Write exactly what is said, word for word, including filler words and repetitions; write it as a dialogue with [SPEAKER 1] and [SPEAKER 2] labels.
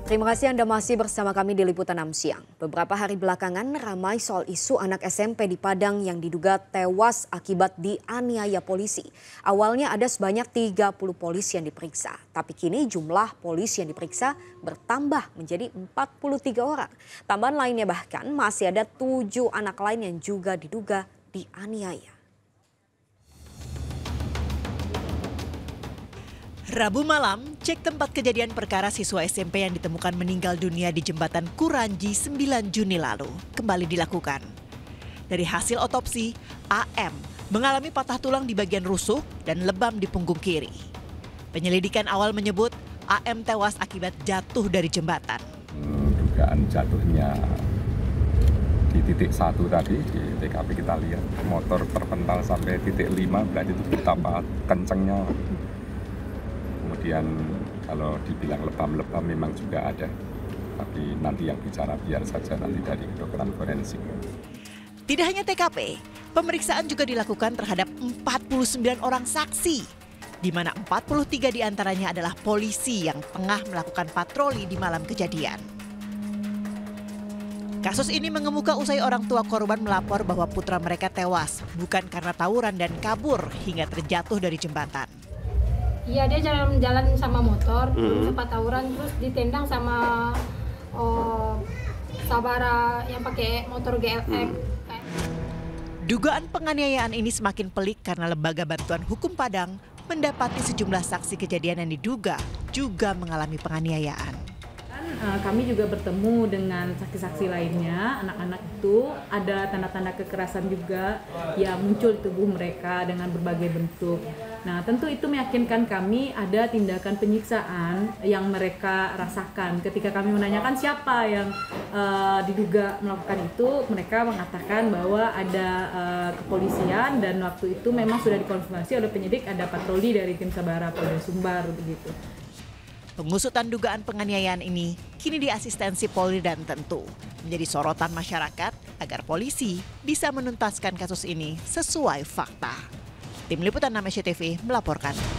[SPEAKER 1] Terima kasih Anda masih bersama kami di Liputan enam Siang. Beberapa hari belakangan ramai soal isu anak S M P di Padang yang diduga tewas akibat dianiaya polisi. Awalnya ada sebanyak tiga puluh polisi yang diperiksa, tapi kini jumlah polisi yang diperiksa bertambah menjadi empat puluh tiga orang. Tambahan lainnya bahkan masih ada tujuh anak lain yang juga diduga dianiaya.
[SPEAKER 2] Rabu malam, cek tempat kejadian perkara siswa S M P yang ditemukan meninggal dunia di jembatan Kuranji sembilan Juni lalu kembali dilakukan. Dari hasil otopsi, A M mengalami patah tulang di bagian rusuk dan lebam di punggung kiri. Penyelidikan awal menyebut A M tewas akibat jatuh dari jembatan.
[SPEAKER 3] Dugaan jatuhnya di titik satu tadi, di T K P kita lihat motor terpental sampai titik lima, berarti itu betapa kencengnya. Kemudian kalau dibilang lebam-lebam memang juga ada, tapi nanti yang bicara biar saja nanti dari kedokteran forensik.
[SPEAKER 2] Tidak hanya T K P, pemeriksaan juga dilakukan terhadap empat puluh sembilan orang saksi, di mana empat puluh tiga diantaranya adalah polisi yang tengah melakukan patroli di malam kejadian. Kasus ini mengemuka usai orang tua korban melapor bahwa putra mereka tewas, bukan karena tawuran dan kabur hingga terjatuh dari jembatan.
[SPEAKER 4] Iya, dia jalan-jalan sama motor, hmm. sempat tawuran, terus ditendang sama oh, sabara yang pakai motor G L X. Hmm.
[SPEAKER 2] Dugaan penganiayaan ini semakin pelik karena Lembaga Bantuan Hukum Padang mendapati sejumlah saksi kejadian yang diduga juga mengalami penganiayaan.
[SPEAKER 5] Kami juga bertemu dengan saksi-saksi lainnya, anak-anak itu ada tanda-tanda kekerasan juga yang muncul di tubuh mereka dengan berbagai bentuk. Nah, tentu itu meyakinkan kami ada tindakan penyiksaan yang mereka rasakan. Ketika kami menanyakan siapa yang uh, diduga melakukan itu, mereka mengatakan bahwa ada uh, kepolisian dan waktu itu memang sudah dikonfirmasi oleh penyidik ada patroli dari tim Sabara Polda Sumbar begitu.
[SPEAKER 2] Pengusutan dugaan penganiayaan ini kini diasistensi Polri dan tentu menjadi sorotan masyarakat agar polisi bisa menuntaskan kasus ini sesuai fakta. Tim Liputan enam S C T V melaporkan.